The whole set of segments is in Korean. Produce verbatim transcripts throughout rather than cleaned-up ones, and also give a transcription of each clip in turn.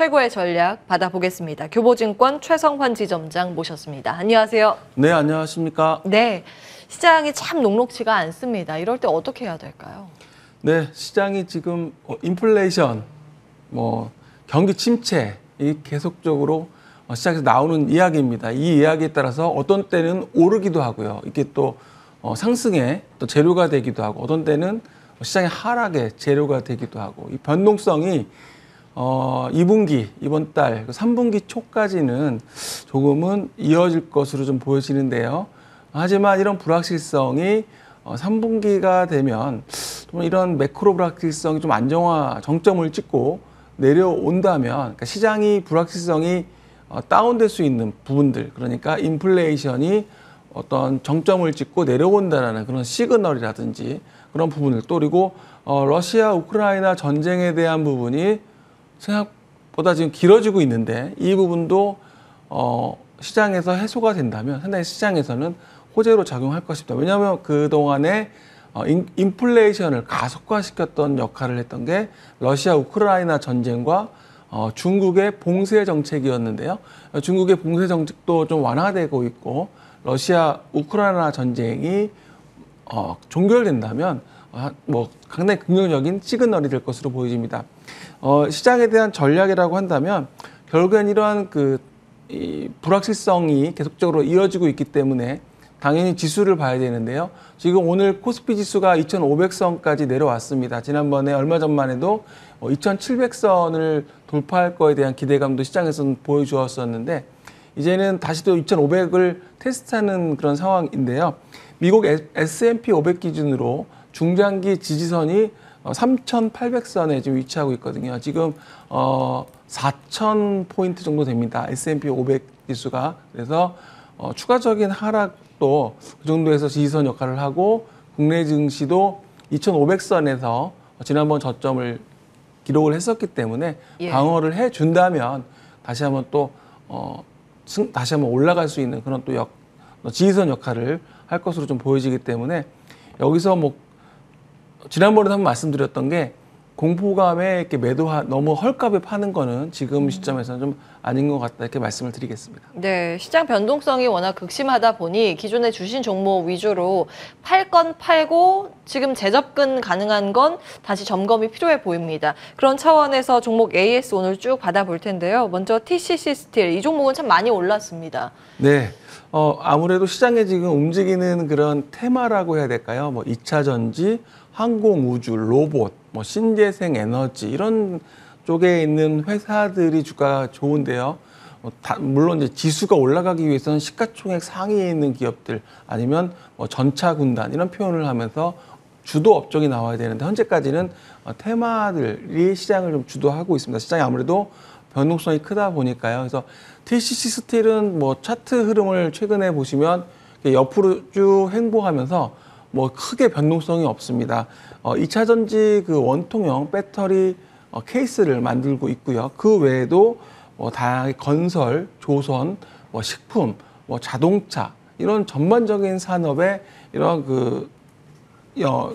최고의 전략 받아보겠습니다. 교보증권 최성환 지점장 모셨습니다. 안녕하세요. 네, 안녕하십니까. 네, 시장이 참 녹록지가 않습니다. 이럴 때 어떻게 해야 될까요? 네, 시장이 지금 인플레이션, 뭐 경기 침체 이 계속적으로 시장에서 나오는 이야기입니다. 이 이야기에 따라서 어떤 때는 오르기도 하고요. 이게 또 상승에 또 재료가 되기도 하고, 어떤 때는 시장의 하락에 재료가 되기도 하고, 이 변동성이 어, 이 분기, 이번 달, 삼 분기 초까지는 조금은 이어질 것으로 좀 보여지는데요. 하지만 이런 불확실성이 어, 삼 분기가 되면 좀 이런 매크로 불확실성이 좀 안정화, 정점을 찍고 내려온다면, 그러니까 시장이 불확실성이 어, 다운될 수 있는 부분들, 그러니까 인플레이션이 어떤 정점을 찍고 내려온다라는 그런 시그널이라든지 그런 부분을 또, 그리고 어, 러시아 우크라이나 전쟁에 대한 부분이 생각보다 지금 길어지고 있는데, 이 부분도 어, 시장에서 해소가 된다면 상당히 시장에서는 호재로 작용할 것입니다. 왜냐하면 그동안에 어, 인, 인플레이션을 가속화시켰던 역할을 했던 게 러시아 우크라이나 전쟁과 어, 중국의 봉쇄 정책이었는데요. 중국의 봉쇄 정책도 좀 완화되고 있고, 러시아 우크라이나 전쟁이 어, 종결된다면 어, 뭐 상당히 긍정적인 시그널이 될 것으로 보여집니다. 어, 시장에 대한 전략이라고 한다면 결국엔 이러한 그 이 불확실성이 계속적으로 이어지고 있기 때문에 당연히 지수를 봐야 되는데요. 지금 오늘 코스피 지수가 이천오백 선까지 내려왔습니다. 지난번에 얼마 전만 해도 이천칠백 선을 돌파할 거에 대한 기대감도 시장에서는 보여주었었는데, 이제는 다시 또 이천오백을 테스트하는 그런 상황인데요. 미국 에스 앤 피 오백 기준으로 중장기 지지선이 삼천팔백 선에 지금 위치하고 있거든요. 지금 어 사천 포인트 정도 됩니다. 에스 앤 피 오백 지수가. 그래서 어 추가적인 하락도 그 정도에서 지지선 역할을 하고, 국내 증시도 이천오백 선에서 지난번 저점을 기록을 했었기 때문에 예. 방어를 해준다면 다시 한번 또 어, 승, 다시 한번 올라갈 수 있는 그런 또 역, 지지선 역할을 할 것으로 좀 보여지기 때문에, 여기서 뭐 지난번에도 한번 말씀드렸던 게 공포감에 이렇게 매도하 너무 헐값에 파는 거는 지금 시점에서는 좀 아닌 것 같다, 이렇게 말씀을 드리겠습니다. 네, 시장 변동성이 워낙 극심하다 보니 기존에 주신 종목 위주로 팔 건 팔고 지금 재접근 가능한 건 다시 점검이 필요해 보입니다. 그런 차원에서 종목 에이 에스 오늘 쭉 받아볼 텐데요. 먼저 티 씨 씨 스틸, 이 종목은 참 많이 올랐습니다. 네, 어, 아무래도 시장에 지금 움직이는 그런 테마라고 해야 될까요? 뭐 이 차 전지, 항공 우주, 로봇, 뭐 신재생 에너지, 이런 쪽에 있는 회사들이 주가가 좋은데요. 어, 다, 물론 이제 지수가 올라가기 위해서는 시가총액 상위에 있는 기업들, 아니면 뭐 전차 군단, 이런 표현을 하면서 주도 업종이 나와야 되는데, 현재까지는 어, 테마들이 시장을 좀 주도하고 있습니다. 시장이 아무래도 변동성이 크다 보니까요. 그래서 티 씨 씨 스틸은 뭐 차트 흐름을 최근에 보시면 옆으로 쭉 횡보하면서 뭐 크게 변동성이 없습니다. 어, 이 차 전지 그 원통형 배터리 어, 케이스를 만들고 있고요. 그 외에도 뭐 다양하게 건설, 조선, 뭐 식품, 뭐 자동차, 이런 전반적인 산업에 이런 그 어,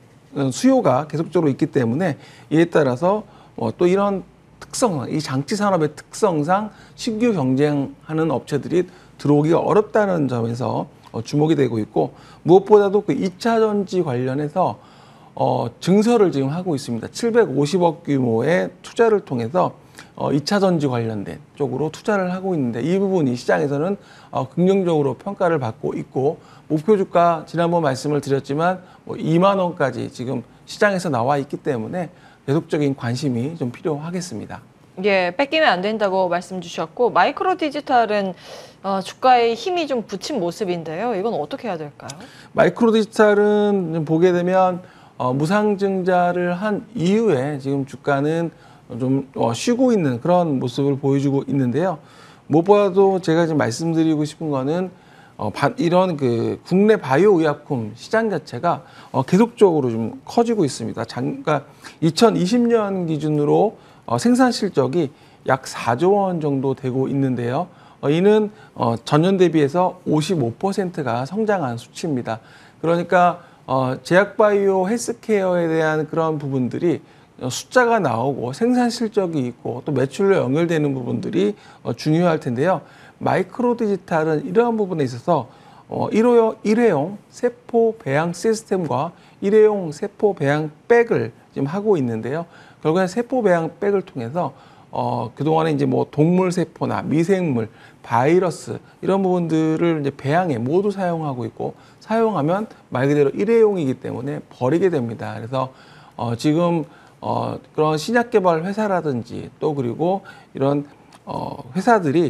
수요가 계속적으로 있기 때문에, 이에 따라서 어, 또 이런 특성, 이 장치 산업의 특성상 신규 경쟁하는 업체들이 들어오기가 어렵다는 점에서 어, 주목이 되고 있고, 무엇보다도 그 이 차 전지 관련해서 어, 증설을 지금 하고 있습니다. 칠백오십억 규모의 투자를 통해서 어, 이 차 전지 관련된 쪽으로 투자를 하고 있는데, 이 부분이 시장에서는 어, 긍정적으로 평가를 받고 있고, 목표 주가 지난번 말씀을 드렸지만 뭐 이만 원까지 지금 시장에서 나와 있기 때문에 계속적인 관심이 좀 필요하겠습니다. 예, 뺏기면 안 된다고 말씀 주셨고, 마이크로 디지털은 어, 주가에 힘이 좀 붙인 모습인데요. 이건 어떻게 해야 될까요? 마이크로 디지털은 보게 되면 어, 무상증자를 한 이후에 지금 주가는 좀 어, 쉬고 있는 그런 모습을 보여주고 있는데요. 무엇보다도 제가 지금 말씀드리고 싶은 거는 어, 바, 이런 그 국내 바이오 의약품 시장 자체가 어, 계속적으로 좀 커지고 있습니다. 장, 그러니까 이천이십 년 기준으로 어, 생산 실적이 약 사조 원 정도 되고 있는데요. 어, 이는 어, 전년 대비해서 오십오 퍼센트가 성장한 수치입니다. 그러니까 어, 제약바이오 헬스케어에 대한 그런 부분들이 숫자가 나오고 생산 실적이 있고 또 매출로 연결되는 부분들이 어, 중요할 텐데요. 마이크로 디지털은 이러한 부분에 있어서 어, 일회용, 일회용 세포 배양 시스템과 일회용 세포 배양 백을 지금 하고 있는데요. 결국엔 세포 배양 백을 통해서 어, 그동안에 이제 뭐 동물 세포나 미생물, 바이러스 이런 부분들을 이제 배양에 모두 사용하고 있고 사용하면 말 그대로 일회용이기 때문에 버리게 됩니다. 그래서 어, 지금 어, 그런 신약 개발 회사라든지 또 그리고 이런 어, 회사들이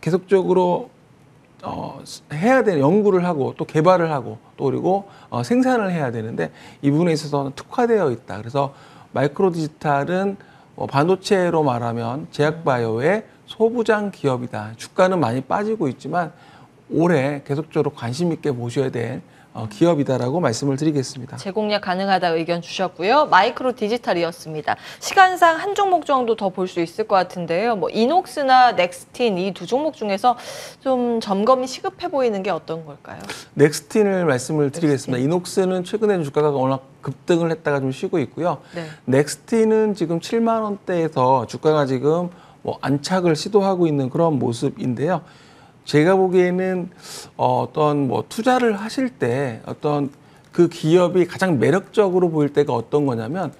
계속적으로 어, 해야 되는 연구를 하고 또 개발을 하고 또 그리고 어, 생산을 해야 되는데 이 부분에 있어서는 특화되어 있다. 그래서 마이크로 디지털은 어, 반도체로 말하면 제약바이오의 소부장 기업이다. 주가는 많이 빠지고 있지만 올해 계속적으로 관심 있게 보셔야 될 어, 기업이다라고 말씀을 드리겠습니다. 재공략 가능하다 의견 주셨고요. 마이크로 디지털이었습니다. 시간상 한 종목 정도 더 볼 수 있을 것 같은데요. 뭐 이녹스나 넥스틴 이 두 종목 중에서 좀 점검이 시급해 보이는 게 어떤 걸까요? 넥스틴을 말씀을 드리겠습니다. 넥스틴. 이녹스는 최근에 주가가 워낙 급등을 했다가 좀 쉬고 있고요. 네. 넥스틴은 지금 칠만 원대에서 주가가 지금 뭐 안착을 시도하고 있는 그런 모습인데요. 제가 보기에는 어, 어떤 뭐 투자를 하실 때 어떤 그 기업이 가장 매력적으로 보일 때가 어떤 거냐면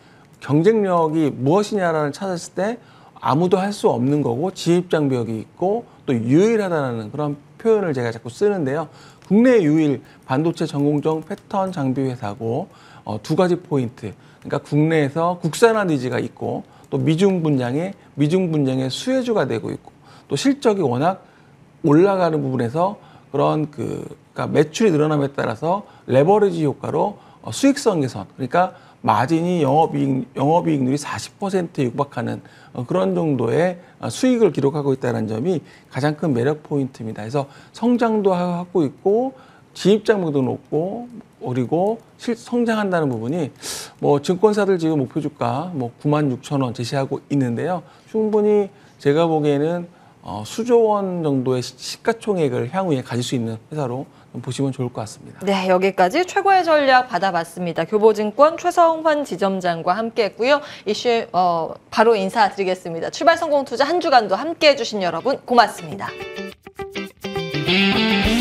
경쟁력이 무엇이냐라는 찾았을 때 아무도 할 수 없는 거고 진입 장벽이 있고 또 유일하다는 그런 표현을 제가 자꾸 쓰는데요. 국내 유일 반도체 전공정 패턴 장비 회사고 어, 두 가지 포인트. 그러니까 국내에서 국산화 니즈가 있고 또 미중 분양의 미중 분양의 수혜주가 되고 있고 또 실적이 워낙 올라가는 부분에서 그런 그 그러니까 매출이 늘어남에 따라서 레버리지 효과로 어, 수익성 개선 그러니까 마진이 영업이익 영업이익률이 사십 퍼센트에 육박하는 어, 그런 정도의 어, 수익을 기록하고 있다는 점이 가장 큰 매력 포인트입니다. 그래서 성장도 하고 있고 진입 장벽도 높고 그리고 실 성장한다는 부분이 뭐 증권사들 지금 목표 주가 뭐 구만 육천 원 제시하고 있는데요. 충분히 제가 보기에는 어, 수조 원 정도의 시가총액을 향후에 가질 수 있는 회사로 보시면 좋을 것 같습니다. 네, 여기까지 최고의 전략 받아봤습니다. 교보증권 최성환 지점장과 함께했고요. 이슈 어, 바로 인사드리겠습니다. 출발 성공 투자 한 주간도 함께해 주신 여러분 고맙습니다.